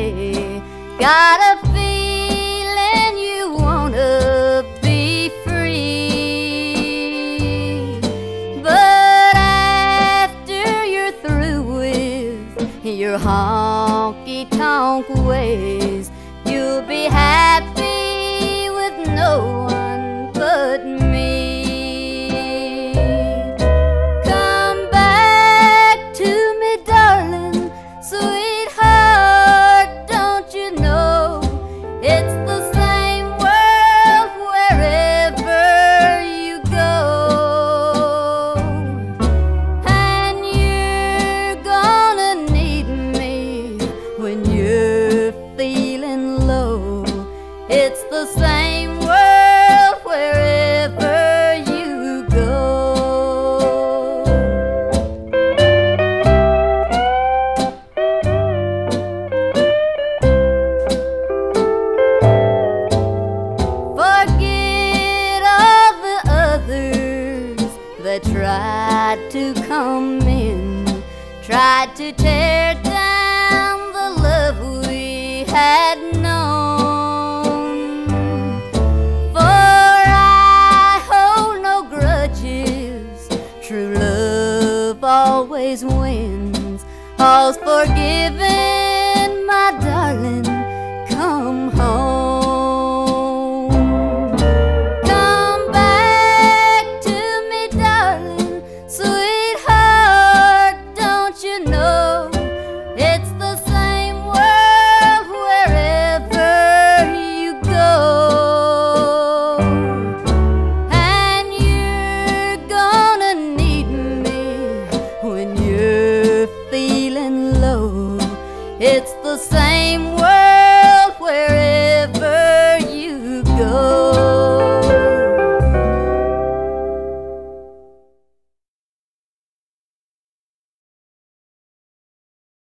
away. Got a feeling you wanna be free, but after you're through with your honky-tonk ways, you'll be happy with no one but me. Come back to me, darling, sweetheart, don't you know it's the same world wherever you go. And you're gonna need me when you're feeling low. It's the same world wherever you go. Forget all the others that tried to come in, tried to tear down the love we had known. For I hold no grudges, true love always wins. All's forgiven, my darling, come home. Come back to me, darling, sweetheart, don't you know it's the same world wherever you go. And you're gonna need me when you're feeling low. It's the same